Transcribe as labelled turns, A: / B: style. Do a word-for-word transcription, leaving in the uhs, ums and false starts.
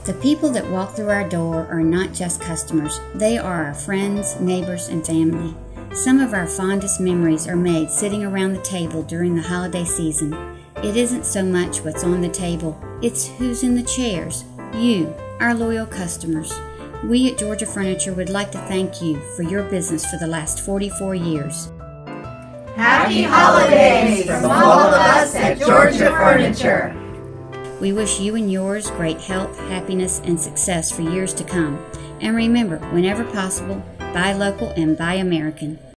A: The people that walk through our door are not just customers. They are our friends, neighbors, and family. Some of our fondest memories are made sitting around the table during the holiday season. It isn't so much what's on the table, it's who's in the chairs. You, our loyal customers. We at Georgia Furniture would like to thank you for your business for the last forty-four years.
B: Happy holidays from all of us at Georgia Furniture.
A: We wish you and yours great health, happiness, and success for years to come. And remember, whenever possible, buy local and buy American.